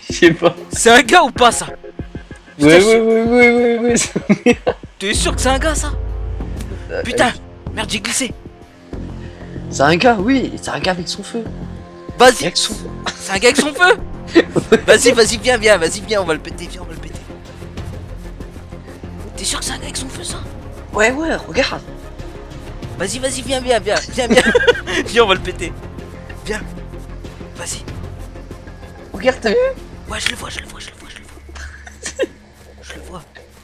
Je sais pas. C'est un gars ou pas ça? Ouais. Tu es sûr que c'est un gars ça? Putain, merde j'ai glissé. C'est un gars, oui, c'est un gars avec son feu. Vas-y. Avec son... C'est un gars avec son feu. Vas-y, viens, on va le péter, viens, on va le péter. T'es sûr que c'est un gars avec son feu ça? Ouais, regarde. Vas-y, viens. Viens, on va le péter. Viens. Vas-y. Regarde, t'as vu? Ouais, je le vois. Je le vois.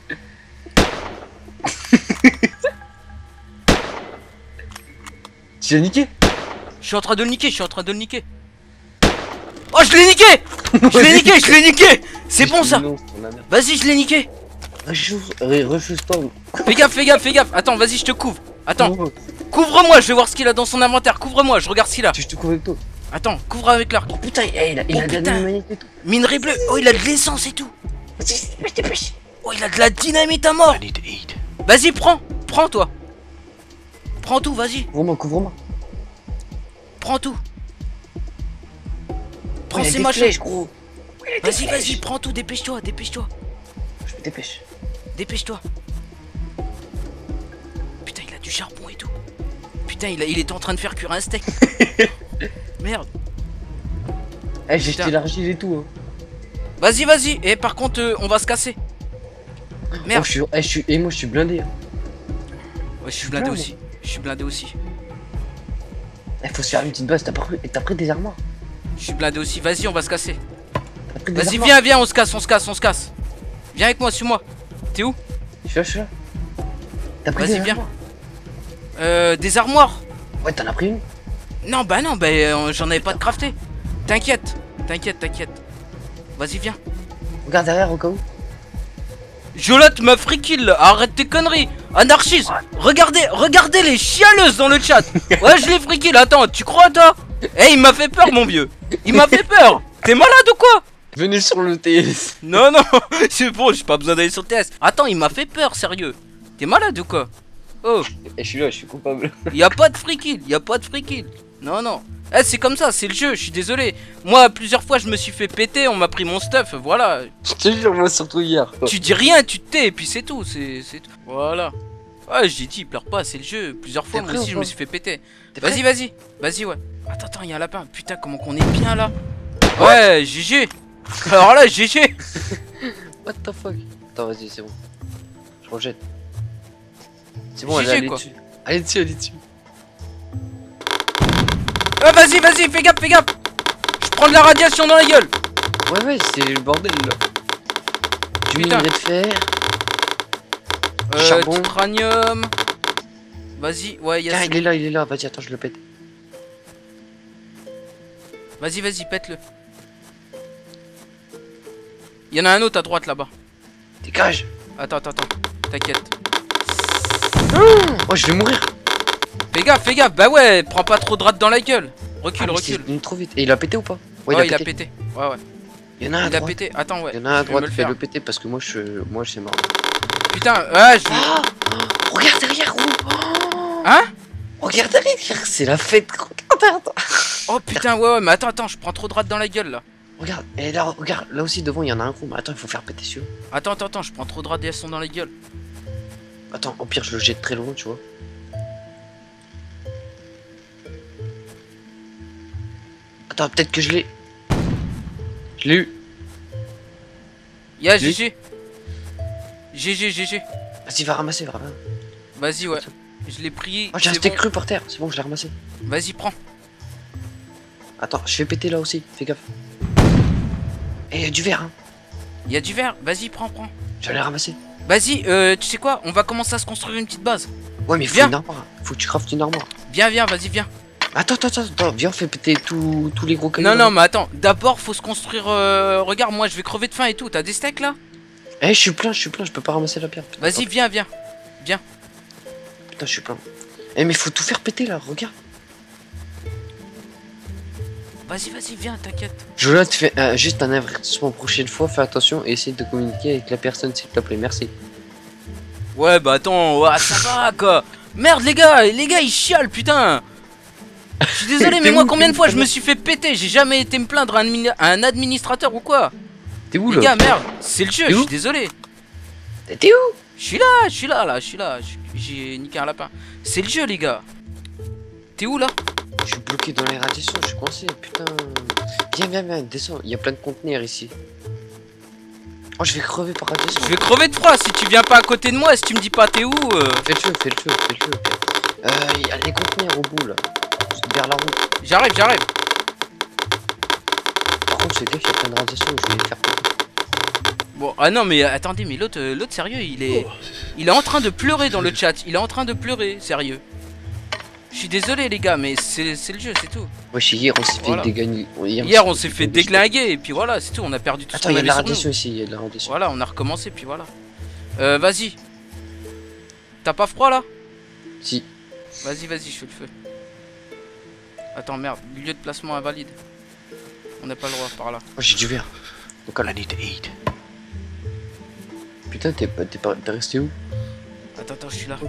Tu l'as niqué? Je suis en train de le niquer. Oh, je l'ai niqué. C'est bon ça. Vas-y, je l'ai niqué. Refuse pas. Fais gaffe. Attends, vas-y, je te couvre. Attends. Couvre-moi, je vais voir ce qu'il a dans son inventaire. Couvre-moi, je regarde ce qu'il a. Je te couvre avec toi. Attends, couvre avec l'arc. Oh putain, il a de la dynamite et tout. Minerai bleu. Oh, il a de l'essence et tout. Vas-y, dépêche. Oh, il a de la dynamite à mort. Vas-y, prends toi. Prends tout, vas-y. Couvre-moi. Prends tout. Oh, il y a des flèches, gros. Vas-y, prends tout, dépêche-toi. Je me dépêche. Dépêche-toi. Putain, il a du charbon et tout. Putain, il était en train de faire cuire un steak. Merde. Eh, j'ai jeté l'argile et tout. Hein. Vas-y. Et par contre, on va se casser. Merde. Oh, moi, je suis blindé. Hein. Ouais, je suis blindé aussi. Il faut se faire une petite base. T'as pris des armoires? Je suis blindé aussi. Vas-y, on va se casser. Vas-y, armoires? viens, on se casse. Viens avec moi, suis-moi. T'es où? Je suis là. T'as pris des viens. armoires? Des armoires? Ouais, t'en as pris une? Non, j'en avais pas de crafté. T'inquiète. Vas-y, viens. Regarde derrière au cas où. Jolot m'a free kill, arrête tes conneries. Anarchiste, regardez les chialeuses dans le chat. Ouais, je l'ai free kill, attends, tu crois toi? Eh, il m'a fait peur mon vieux. Il m'a fait peur. T'es malade ou quoi? Venez sur le TS. Non, c'est bon, j'ai pas besoin d'aller sur le TS. Attends, il m'a fait peur, sérieux. T'es malade ou quoi? Oh. Je suis là, je suis coupable. Y'a pas de free kill, Non. Eh, c'est comme ça, c'est le jeu, je suis désolé. Moi, plusieurs fois, je me suis fait péter, on m'a pris mon stuff, voilà. Je te jure, moi, surtout hier. Tu dis rien, tu te tais, et puis c'est tout, c'est tout. Voilà. Ouais, j'ai dit, pleure pas, c'est le jeu. Plusieurs fois, moi aussi, je me suis fait péter. Vas-y, ouais. Attends, y'a un lapin. Putain, comment qu'on est bien là. Ouais, GG. Alors là, GG. What the fuck? Attends, vas-y, c'est bon. Je rejette. C'est bon, GG, allez quoi. dessus. Allez dessus. Vas-y, fais gaffe. Je prends de la radiation dans la gueule. Ouais, c'est le bordel là. Du minerai de fer. Charbon. Titranium. Vas-y, ouais, y'a ça. Il est là. Vas-y, attends, je le pète. Vas-y, pète-le. Y'en a un autre à droite là-bas. Dégage. Attends, t'inquiète. Oh, je vais mourir. Fais gaffe, bah ouais, prends pas trop de rate dans la gueule. Recule. Il est trop vite. Et il a pété ou pas? Ouais, il a pété. Ouais. Il y en a un à droite. Il a pété, attends, ouais. Il y en a un à droite, fais le péter parce que moi, c'est mort. Putain, ouais, regarde derrière, gros. Hein? Regarde derrière, c'est la fête. Regarde. Oh putain, ouais, mais attends, je prends trop de rate dans la gueule là. Regarde, et là, regarde, là aussi devant, il y en a un gros. Mais attends, il faut faire péter celui-là. Attends, je prends trop de radiation dans la gueule. Attends, au pire, je le jette très loin, tu vois. Attends, peut-être que je l'ai. Je l'ai eu. Y'a GG. GG. Vas-y, va ramasser. Vas-y, ouais. Je l'ai pris. Oh, j'ai un steak cru par terre, c'est bon, je l'ai ramassé. Vas-y, prends. Attends, je fais péter là aussi, fais gaffe. Et y'a du verre, hein. Y'a du verre, vas-y, prends. Je l'ai ramassé. Vas-y, tu sais quoi? On va commencer à se construire une petite base. Ouais, mais il faut une armoire. Faut que tu craftes une armoire. Viens, vas-y, viens. Attends, viens, on fait péter tous les gros cailloux. Non, mais attends, d'abord faut se construire. Regarde, moi je vais crever de faim et tout. T'as des steaks là? Eh, je suis plein, je peux pas ramasser la pierre. Vas-y, viens. Putain, je suis plein. Eh, mais faut tout faire péter là, regarde. Vas-y, viens, t'inquiète. Jola te fait juste un avertissement prochaine fois, fais attention et essaye de communiquer avec la personne s'il te plaît, merci. Ouais, bah attends, ouais, ça va quoi. Merde, les gars, ils chialent, putain. Je suis désolé, mais moi combien de fois je me suis fait péter? J'ai jamais été me plaindre à un administrateur ou quoi? T'es où Les là? gars, merde, c'est le jeu, je suis désolé. T'es où? Je suis là. J'ai niqué un lapin. C'est le jeu, les gars. T'es où là? Je suis bloqué dans les radiations, je suis coincé, putain. Viens, descends, il y a plein de conteneurs ici. Oh, je vais crever par radiation. Je vais crever de froid si tu viens pas à côté de moi, si tu me dis pas t'es où. Fais le feu. Il y a les conteneurs au bout là. Vers la route. J'arrive. Par contre, fais gaffe, il y a plein de radiations, je vais les faire péter. Bon, ah non, mais attendez, mais l'autre sérieux, il est en train de pleurer dans le chat. Il est en train de pleurer, sérieux. Je suis désolé, les gars, mais c'est le jeu, c'est tout. Wesh, hier, on s'est fait dégagner. Hier, on s'est fait déglinguer, et puis voilà, c'est tout. On a perdu tout ce Attends, qu'on il y a avait de la sur radiation nous. ici, il y a de la radiation. Voilà, on a recommencé, puis voilà. Vas-y. T'as pas froid là? Si. Vas-y, je fais le feu. Attends, merde, lieu de placement invalide. On n'a pas le droit par là. Oh, j'ai du verre. Donc, I need to eat. Putain, t'es resté où? Attends, je suis là.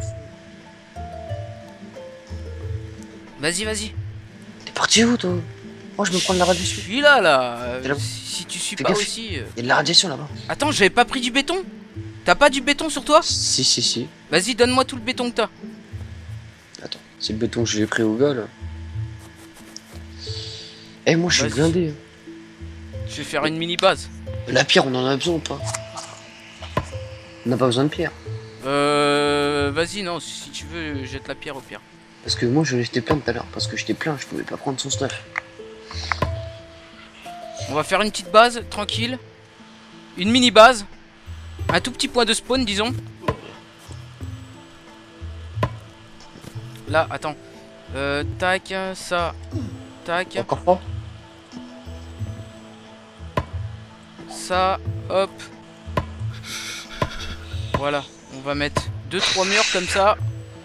Vas-y. T'es parti où, toi? Oh, je me prends de la Je radiation. suis là. T'es là-bas. Si tu suis Fais pas gaffe. aussi. Il y a de la radiation là-bas. Attends, j'avais pas pris du béton? T'as pas du béton sur toi? Si. Vas-y, donne-moi tout le béton que t'as. Attends, c'est le béton que j'ai pris au gars là. Eh, moi je suis Vas-y. blindé. Je vais faire une mini base. La pierre, on en a besoin ou pas? On n'a pas besoin de pierre. Vas-y, non, si tu veux, jette la pierre au pire. Parce que moi je l'ai jeté plein tout à l'heure. Parce que j'étais plein, je pouvais pas prendre son stuff. On va faire une petite base, tranquille. Une mini base. Un tout petit point de spawn, disons. Là, attends. Tac, ça. Tac. Encore pas? Ça, hop. Voilà, on va mettre 2-3 murs comme ça.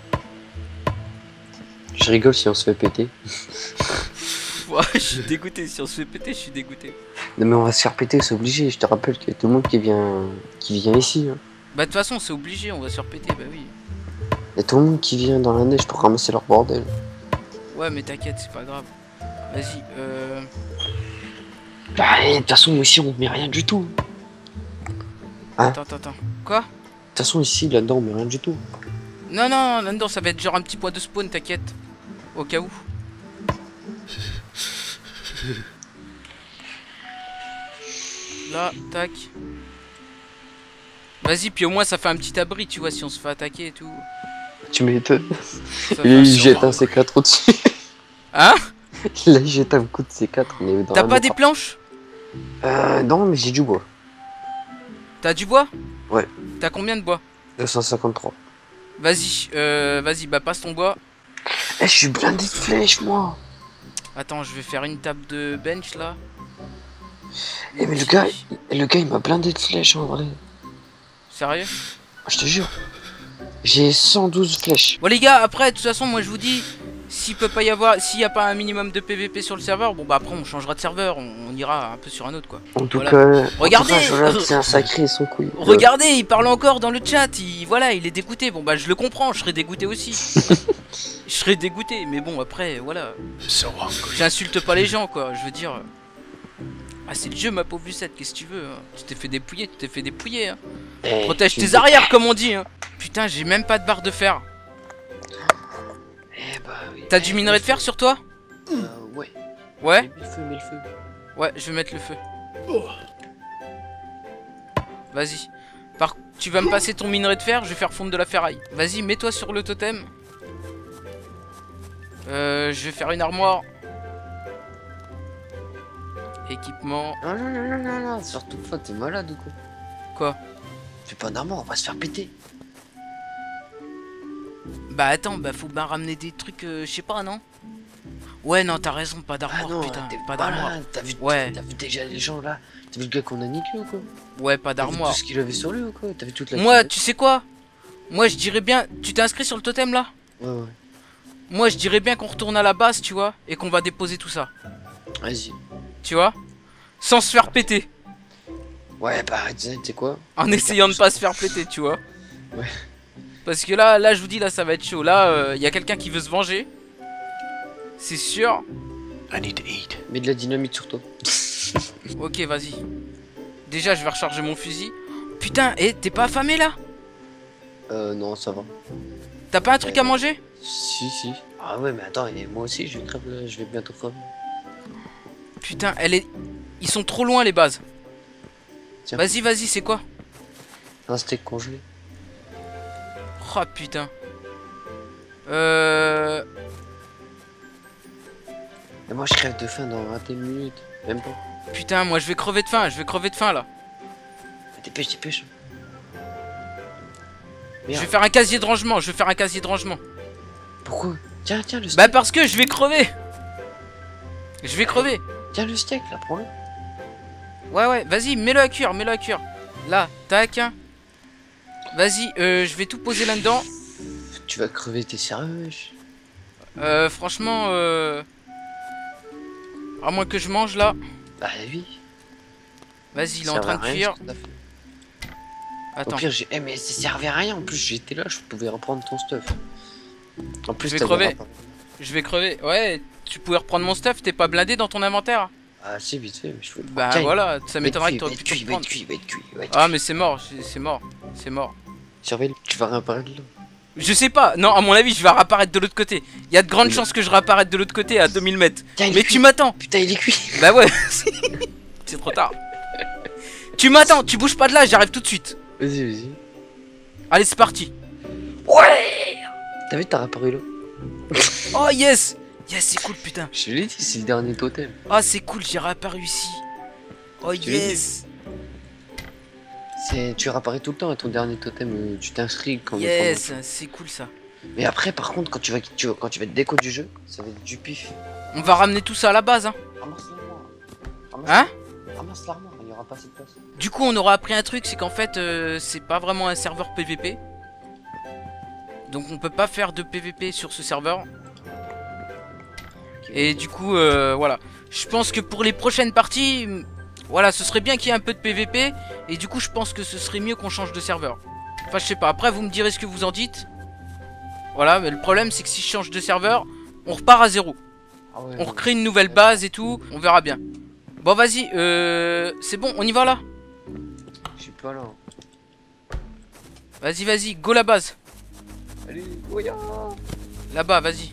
Je rigole si on se fait péter. Ouais, je suis dégoûté, si on se fait péter, je suis dégoûté. Non mais on va se faire péter, c'est obligé. Je te rappelle qu'il y a tout le monde qui vient ici. Hein. Bah de toute façon, c'est obligé, on va se faire péter, bah oui. Il y a tout le monde qui vient dans la neige pour ramasser leur bordel. Ouais, mais t'inquiète, c'est pas grave. Vas-y, Bah, de toute façon, ici on met rien du tout. Hein? Attends. Quoi? De toute façon, ici, là-dedans, on met rien du tout. Non, là-dedans, ça va être genre un petit point de spawn, t'inquiète. Au cas où. Là, tac. Vas-y, puis au moins ça fait un petit abri, tu vois, si on se fait attaquer et tout. Tu m'étonnes. Ça fait Et un il sur- jette un C4 au-dessus. Hein? Là, il jette un coup de C4. On est dans T'as la pas mort. des planches? Non, mais j'ai du bois. T'as du bois? Ouais. T'as combien de bois? 253. Vas-y, bah passe ton bois. Eh, je suis blindé de flèches, moi. Attends, je vais faire une table de bench là. Eh, mais le gars, il m'a blindé de flèches en vrai. Sérieux? Je te jure. J'ai 112 flèches. Bon les gars, après de toute façon moi je vous dis, s'il peut pas y avoir, s'il y a pas un minimum de PVP sur le serveur, bon bah après on changera de serveur, on ira un peu sur un autre quoi. En tout Voilà. cas, Regardez. c'est un sacré son couille. Regardez, il parle encore dans le chat, il est dégoûté. Bon bah je le comprends, je serais dégoûté aussi. Je serais dégoûté, mais bon après voilà. J'insulte pas les gens quoi, je veux dire. Ah c'est le jeu ma pauvre Lucette, qu'est-ce que tu veux hein. Tu t'es fait dépouiller hein. Eh, Protège tu tes me- arrières comme on dit hein. Putain j'ai même pas de barre de fer. Eh bah oui. T'as du minerai de fer sur toi? Ouais. Ouais? Mets le feu. Ouais, je vais mettre le feu. Vas-y. Tu vas me passer ton minerai de fer, je vais faire fondre de la ferraille. Vas-y, mets-toi sur le totem. Je vais faire une armoire. Équipement. Non, surtout pas, t'es malade ou quoi? Quoi? Fais pas d'armoire, on va se faire péter. Bah attends, bah faut bien ramener des trucs, je sais pas, non? Ouais, non, t'as raison, pas d'armoire, putain, pas d'armoire. T'as vu, Ouais. t'as vu déjà les gens là? T'as vu le gars qu'on a niqué ou quoi? Ouais, pas T'as vu d'armoire. tout ce qu'il avait sur lui ou quoi? T'as vu toute la Moi, cuvette? tu sais quoi? Moi, je dirais bien... Tu t'es inscrit sur le totem, là? Ouais. Moi, je dirais bien qu'on retourne à la base, tu vois, et qu'on va déposer tout ça. Vas-y. Tu vois? Sans se faire péter. Ouais, bah, tu sais quoi? En essayant de pas se faire péter, tu vois. Ouais. Parce que là, je vous dis, là, ça va être chaud. Là, y a quelqu'un qui veut se venger. C'est sûr. Mets de la dynamite sur toi. Ok, vas-y. Déjà, je vais recharger mon fusil. Putain, et t'es pas affamé là? Non, ça va. T'as pas un truc à manger? Si. Ah ouais, mais attends, et moi aussi, je vais crève là, je vais bientôt crever. Putain, ils sont trop loin les bases. Tiens. Vas-y, c'est quoi? Un steak congelé. Oh putain. Et moi, je crève de faim dans 21 minutes. Même pas. Putain, moi je vais crever de faim, là. Dépêche. Je vais faire un casier de rangement, Pourquoi? Tiens, le steak. Bah parce que je vais crever. Tiens, le steak, là, prends-le. Ouais, vas-y, mets-le à cuire, Là, tac. Vas-y, je vais tout poser là-dedans. Tu vas crever, t'es sérieux? Franchement, à moins que je mange là. Bah oui. Vas-y, il est en train de cuire. Attends. Au pire, mais ça servait à rien. En plus, j'étais là, je pouvais reprendre ton stuff. En plus, je vais crever. Ouais, tu pouvais reprendre mon stuff, t'es pas blindé dans ton inventaire? Ah, si, vite fait, mais je pouvais. Bah tiens, voilà, ça m'étonnerait que t'aurais pu tout prendre. Il va être cuit. Ah, mais c'est mort. Surveille, tu vas réapparaître là. Je sais pas, non, à mon avis, je vais réapparaître de l'autre côté. Il y a de grandes chances que je réapparaisse de l'autre côté à 2000 mètres. Tiens, mais tu m'attends. Putain, il est cuit. Bah ouais, c'est trop tard. Tu m'attends, tu bouges pas de là, j'arrive tout de suite. Vas-y. Allez, c'est parti. Ouais. T'as vu, t'as réapparu là. Oh yes. Yes, c'est cool, putain. Je te l'ai dit, c'est le dernier totem. Ah, c'est cool, j'ai réapparu ici. Oh yes. Tu réapparais tout le temps à ton dernier totem, tu t'inscris quand yes, c'est cool ça. Mais après, par contre, quand tu vas te déco du jeu, ça va être du pif. On va ramener tout ça à la base, hein. Ramasse l'armoire. Hein? Ramasse l'armoire, il y aura pas assez de place. Du coup, on aura appris un truc, c'est qu'en fait, c'est pas vraiment un serveur PVP. Donc on peut pas faire de PVP sur ce serveur. Et du coup, voilà. Je pense que pour les prochaines parties, voilà, ce serait bien qu'il y ait un peu de PVP. Et du coup, je pense que ce serait mieux qu'on change de serveur. Enfin, je sais pas. Après, vous me direz ce que vous en dites. Voilà, mais le problème, c'est que si je change de serveur, on repart à zéro. Ah ouais, on recrée une nouvelle base et tout. On verra bien. Bon, vas-y. C'est bon, on y va là? Je suis pas là. Vas-y, go la base. Allez, Goya. Là-bas, vas-y.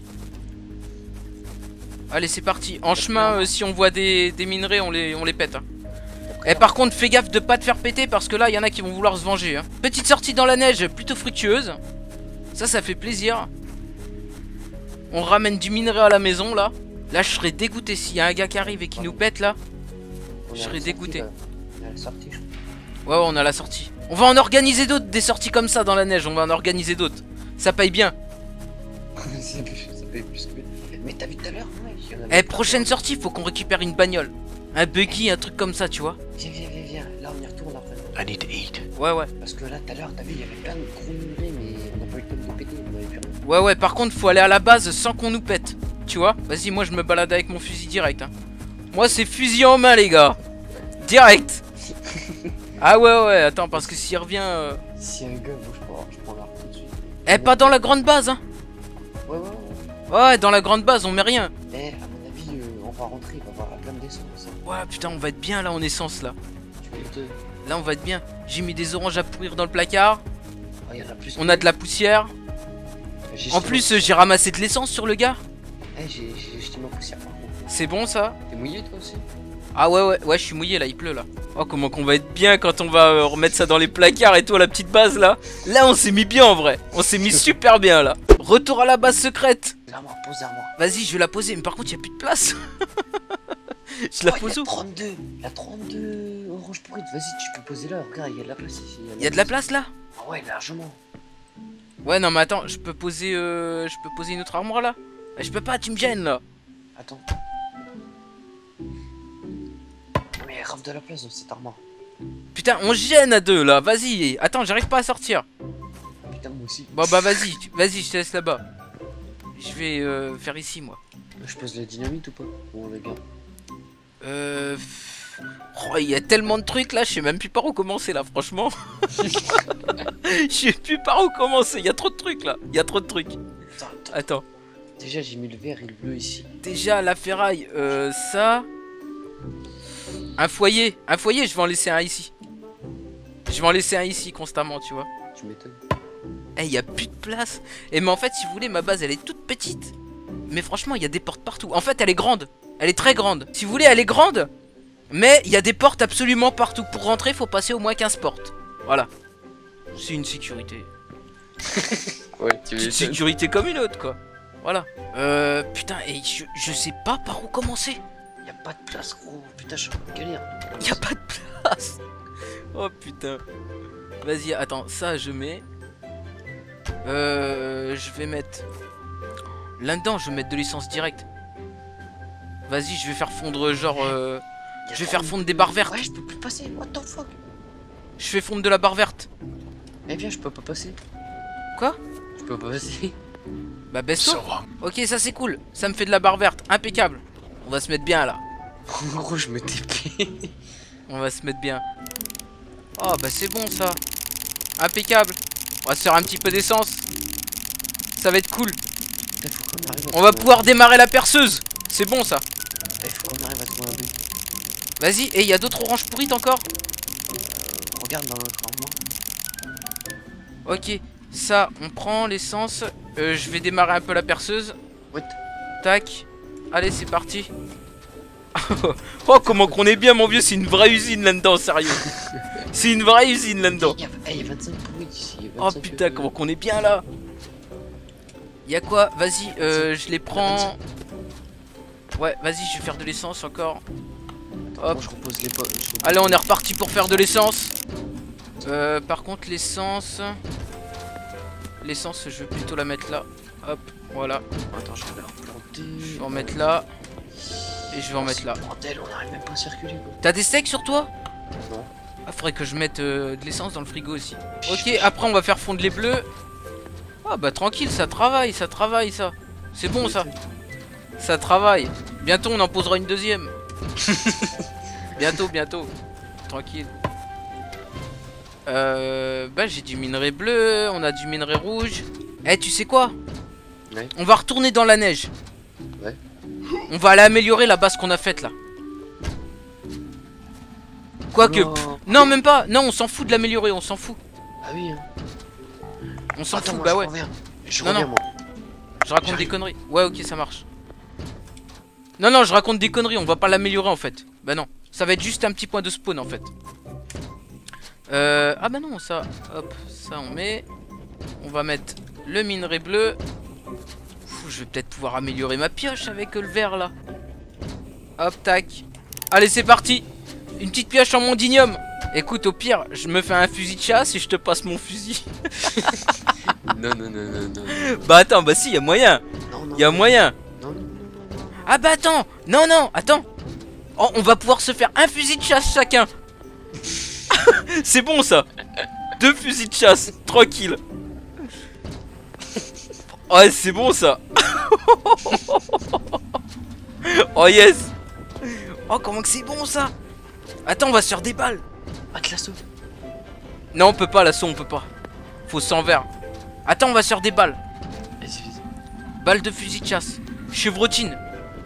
Allez, c'est parti. En chemin, si on voit des minerais, on les pète. Hein. Et par contre, fais gaffe de pas te faire péter parce que là, il y en a qui vont vouloir se venger. Hein. Petite sortie dans la neige, plutôt fructueuse. Ça fait plaisir. On ramène du minerai à la maison, là. Là, je serais dégoûté. S'il y a un gars qui arrive et qui nous pète, là, je serais dégoûté. On a la sortie, je crois. Ouais, on a la sortie. On va en organiser d'autres, des sorties comme ça dans la neige. On va en organiser d'autres. Ça paye bien. Ça paye plus que... Mais t'as vu tout à l'heure, ouais. Prochaine sortie, faut qu'on récupère une bagnole. Un buggy, un truc comme ça, tu vois. Viens. Là, on y retourne après. I need to eat. Ouais. Parce que là, tout à l'heure, t'as vu, il y avait plein de gros minerais, mais on n'a pas eu le temps de péter. On avait plus rien. Ouais, par contre, faut aller à la base sans qu'on nous pète. Tu vois. Vas-y, moi, je me balade avec mon fusil direct. Hein. Moi, c'est fusil en main, les gars. Direct. Ah ouais, attends, parce que s'il revient... Si un gars bouge pas, je prends l'arme tout de suite. Pas dans la grande base, hein. Ouais, dans la grande base, on met rien. À mon avis, on va rentrer, il va y avoir plein d'essence. Ouais, putain, on va être bien là en essence là. Là, on va être bien. J'ai mis des oranges à pourrir dans le placard. Y en a plus on a de la poussière. En plus, j'ai ramassé de l'essence sur le gars. J'ai jeté ma poussière par contre. C'est bon ça? T'es mouillé toi aussi? Ah ouais, je suis mouillé là, il pleut là. Oh, comment qu'on va être bien quand on va remettre ça dans les placards et tout à la petite base là. Là, on s'est mis bien en vrai. On s'est mis super bien là. Retour à la base secrète. L'armoire, pose l'armoire. Vas-y, je vais la poser, mais par contre, il n'y a plus de place. Je la pose où? Il y a 32 oranges pourrites. Vas-y, tu peux poser là. Regarde, il y a de la place ici. Il y a de la place là? Ah ouais, largement. Ouais, non, mais attends, je peux poser une autre armoire là? Je peux pas, tu me gênes là. Attends. Mais il y a grave de la place dans cette armoire. Putain, on gêne à deux là, vas-y. Attends, j'arrive pas à sortir. Putain, moi aussi. Bon, bah vas-y, je te laisse là-bas. Je vais faire ici moi. Je pose la dynamite ou pas? Ou on la garde? Oh, il y a tellement de trucs là, je sais même plus par où commencer là, franchement. Je sais plus par où commencer, il y a trop de trucs là. Il y a trop de trucs. Attends. Déjà, j'ai mis le vert et le bleu ici. Déjà, la ferraille, ça. Un foyer, je vais en laisser un ici. Je vais en laisser un ici constamment, tu vois. Tu m'étonnes. Eh, y a plus de place. Et mais en fait, si vous voulez, ma base, elle est toute petite. Mais franchement, il y a des portes partout. En fait, elle est grande. Elle est très grande. Si vous voulez, elle est grande. Mais il y a des portes absolument partout. Pour rentrer, faut passer au moins 15 portes. Voilà. C'est une sécurité. Ouais, tu Petite sécurité comme une autre, quoi. Voilà. Putain, et je sais pas par où commencer. Y'a pas de place, gros. Putain, je suis en galère. Y a pas de place. Oh putain. Vas-y, attends, ça je mets. Je vais mettre. Là-dedans, je vais mettre de l'essence directe. Vas-y, je vais faire fondre genre. Je vais faire fondre des barres vertes. Ouais, je peux plus passer. What the fuck? Je fais fondre de la barre verte. Eh bien, je peux pas passer. Quoi? Je peux pas passer. Bah, besto. Ok, ça c'est cool. Ça me fait de la barre verte. Impeccable. On va se mettre bien là. Gros, je me TP. On va se mettre bien. Oh, bah c'est bon ça. Impeccable. On va se faire un petit peu d'essence. Ça va être cool. On va pouvoir démarrer la perceuse. C'est bon ça. Il faut qu'on arrive à trouver un but. Vas-y, et il y a d'autres oranges pourrites encore? Regarde dans l'autre armoire. Ok, ça, on prend l'essence. Je vais démarrer un peu la perceuse. What? Tac. Allez, c'est parti. Oh, comment qu'on est bien, mon vieux. C'est une vraie usine là-dedans, sérieux. C'est une vraie usine là-dedans. Il y a 25 pourrites ici. Oh putain, comment qu'on est bien là. Y'a quoi? Vas-y, je les prends. Ouais, vas-y, je vais faire de l'essence encore. Hop. Je repose les pots. Allez, on est reparti pour faire de l'essence. Par contre, l'essence. L'essence, je vais plutôt la mettre là. Hop, voilà. Attends, je vais la replanter. Je vais en mettre là. Et je vais en mettre là. Bordel, on arrive même pas à circuler. T'as des steaks sur toi? Non. Ah, faudrait que je mette de l'essence dans le frigo aussi. Ok, après on va faire fondre les bleus. Ah bah tranquille, ça travaille ça. C'est bon ça. Ça travaille. Bientôt on en posera une deuxième. Bientôt. Tranquille. Bah j'ai du minerai bleu, on a du minerai rouge. Eh, tu sais quoi? Ouais. On va retourner dans la neige. Ouais. On va aller améliorer la base qu'on a faite là. Quoique. Non, même pas. Non, on s'en fout de l'améliorer, on s'en fout. Ah oui. Hein. On s'en fout, moi, bah ouais. Je Non, reviens, non. moi. Je raconte des conneries. Ouais, ok, ça marche. Non, je raconte des conneries, on va pas l'améliorer en fait. Bah non, ça va être juste un petit point de spawn en fait. Ah bah non, ça, hop, ça on met. On va mettre le minerai bleu. Je vais peut-être pouvoir améliorer ma pioche avec le vert là. Hop, tac. Allez, c'est parti. Une petite pioche en mondignum. Écoute, au pire, je me fais un fusil de chasse et je te passe mon fusil. Non. Bah attends, bah si, y a moyen. Y a moyen. Non. Ah bah attends. Non, attends. Oh, on va pouvoir se faire un fusil de chasse chacun. C'est bon ça. 2 fusils de chasse, tranquille. Ouais, c'est bon ça. Oh yes. Oh, comment que c'est bon ça. Attends, on va se faire des balles. Ah, de l'assaut. Non, on peut pas, l'assaut, on peut pas. Faut 100 verres. Attends, on va se faire des balles. Vas-y. Balles de fusil de chasse. Chevrotine.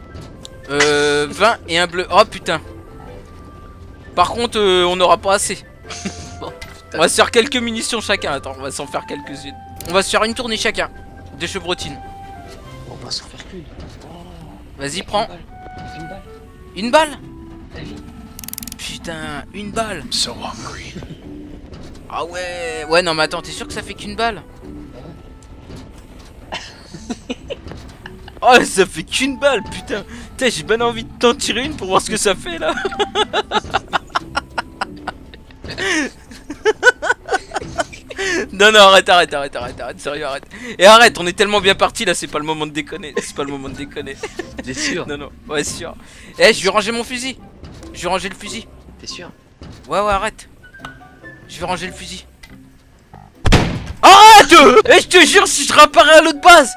20 et un bleu. Oh putain. Par contre, on n'aura pas assez. On va se faire quelques munitions chacun. Attends, on va s'en faire quelques-unes. On va se faire une tournée chacun. De chevrotine. On va s'en faire qu'une. Vas-y, prends. Une balle. Une balle? Allez. Putain, une balle. Ah ouais. Ouais, non, mais attends, t'es sûr que ça fait qu'une balle? Oh, ça fait qu'une balle, putain. Putain, j'ai bien envie de t'en tirer une pour voir ce que ça fait là. Non, arrête, sérieux, arrête. Et arrête, on est tellement bien parti là, c'est pas le moment de déconner. T'es sûr? Non, ouais, sûr. Eh, je vais ranger mon fusil. Je vais ranger le fusil. T'es sûr? Ouais, arrête. Je vais ranger le fusil. Arrête! Eh, je te jure, si je réapparais à l'autre base.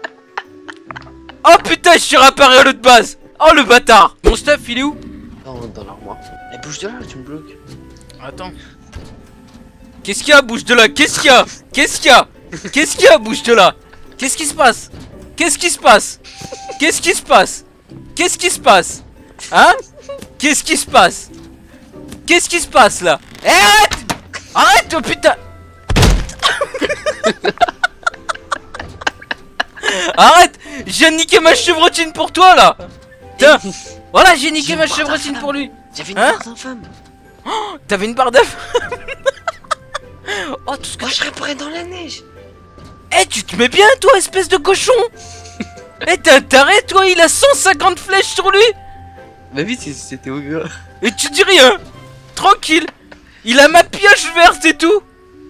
Oh putain, je suis réapparu à l'autre base. Oh le bâtard. Mon stuff, il est où? Dans l'armoire. Eh, bouge de là, tu me bloques. Attends. Qu'est-ce qu'il y a, bouge de là? Qu'est-ce qu'il y a? Qu'est-ce qu'il y a, bouge de là? Qu'est-ce qui se passe? Hein? Qu'est-ce qui se passe? Qu'est-ce qui se passe là? Eh, arrête! Arrête, oh putain! Arrête! J'ai niqué ma chevrotine pour toi là! Tiens! Voilà, j'ai niqué ma chevrotine pour lui! J'avais une barre d'infâme! Oh, t'avais une barre d'œuf? Oh, tout ce que. Moi je réparais dans la neige! Eh, tu te mets bien toi, espèce de cochon! Eh, t'es un taré toi, il a 150 flèches sur lui! Bah oui, c'était au gars! Et tu dis rien! Tranquille! Il a ma pioche verte et tout!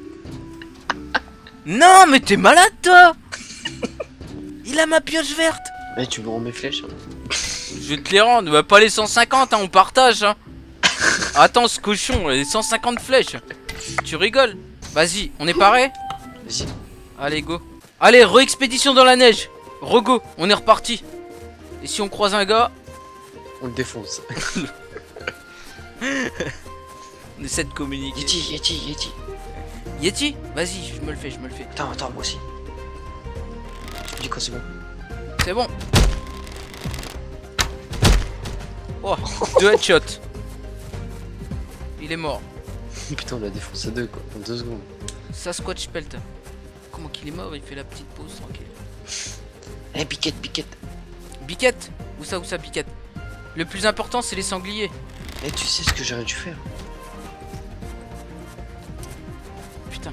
Non, mais t'es malade toi! Il a ma pioche verte! Mais tu me rends mes flèches. Hein. Je vais te les rendre, bah, pas les 150, hein, on partage. Hein. Attends, ce cochon, les 150 flèches. Tu rigoles? Vas-y, on est paré? Vas-y. Allez, go. Allez, re-expédition dans la neige. Rego, on est reparti. Et si on croise un gars, on le défonce. on essaie de communiquer. Yeti. Yeti? Vas-y, je me le fais. Attends, moi aussi. Tu me dis quand c'est bon? C'est bon. Oh, 2 headshots. Il est mort. Putain, on l'a défoncé à 2 quoi, en 2 secondes. Sasquatch pelt. Comment qu'il est mort? Il fait la petite pause tranquille. Eh, piquette. Biquette? Où ça, biquette? Le plus important, c'est les sangliers. Eh, tu sais ce que j'aurais dû faire? Putain.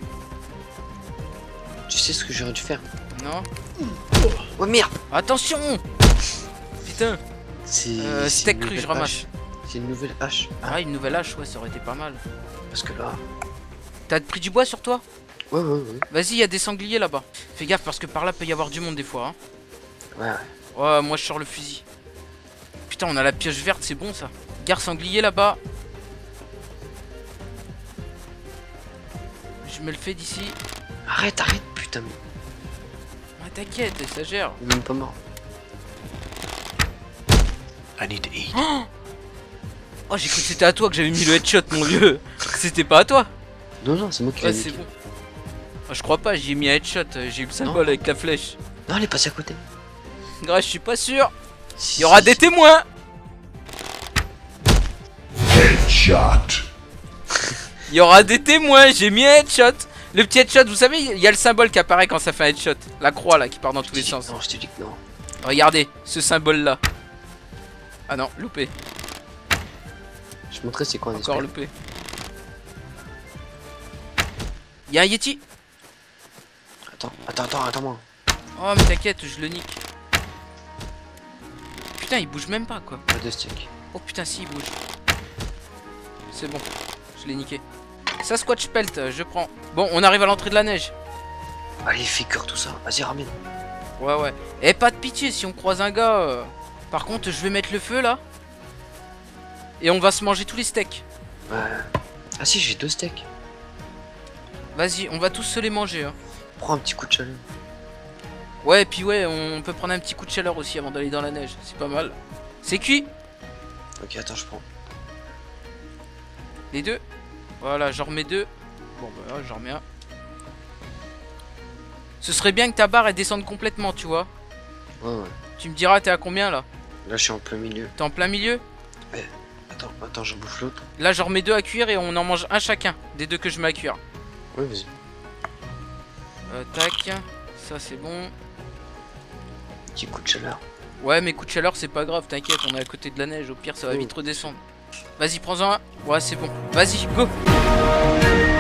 Tu sais ce que j'aurais dû faire? Non. Oh merde! Attention! Putain. C'est steak cru, je ramasse. C'est une nouvelle hache. Ah, une nouvelle hache, ouais, ça aurait été pas mal. Parce que là... T'as pris du bois sur toi? Ouais. Vas-y, y a des sangliers là-bas. Fais gaffe parce que par là peut y avoir du monde des fois. Hein. Ouais. Ouais, moi je sors le fusil. Putain, on a la pioche verte, c'est bon ça. Gare sanglier là-bas. Je me le fais d'ici. Arrête, putain. Ah, t'inquiète, ça gère. Il est même pas mort. I need to eat. Oh, j'ai cru que c'était à toi que j'avais mis le headshot, mon vieux. C'était pas à toi. Non, c'est moi qui l'ai Ouais, c'est bon. Oh, je crois pas, j'ai mis un headshot. J'ai eu le symbole avec la flèche. Non, elle est passée à côté. Grâce, je suis pas sûr. Il y aura des témoins. Headshot. Il y aura des témoins, j'ai mis un headshot. Le petit headshot, vous savez, il y a le symbole qui apparaît quand ça fait un headshot. La croix là qui part dans tous les sens. Non, je te dis que non. Regardez, ce symbole là. Ah non, loupé. Je te montrerai c'est quoi un Encore espère. loupé. Y'a un Yeti. Attends-moi. Oh mais t'inquiète, je le nique. Putain, il bouge même pas quoi. Pas de steak. Oh putain, si, il bouge. C'est bon, je l'ai niqué. Sasquatch pelt, je prends. Bon, on arrive à l'entrée de la neige. Allez, fais cœur tout ça. Vas-y, ramène. Ouais. Eh, pas de pitié si on croise un gars. Par contre, je vais mettre le feu là. Et on va se manger tous les steaks. Ouais. Ah si, j'ai 2 steaks. Vas-y, on va tous se les manger. Hein. Prends un petit coup de chaleur. Ouais, et puis ouais, on peut prendre un petit coup de chaleur aussi avant d'aller dans la neige. C'est pas mal. C'est cuit. Ok, attends, je prends. Les deux. Voilà, j'en remets 2. Bon, bah, j'en remets un. Ce serait bien que ta barre elle descende complètement, tu vois. Ouais. Tu me diras, t'es à combien là? Là, je suis en plein milieu. T'es en plein milieu? Attends, j'en bouffe l'autre. Là, j'en remets 2 à cuire et on en mange un chacun des 2 que je mets à cuire. Ouais, vas-y. Tac. Ça, c'est bon. Petit coup de chaleur. Ouais, mais coup de chaleur, c'est pas grave, t'inquiète, on est à côté de la neige. Au pire, ça va vite redescendre. Vas-y, prends-en un. Ouais, c'est bon. Vas-y, go.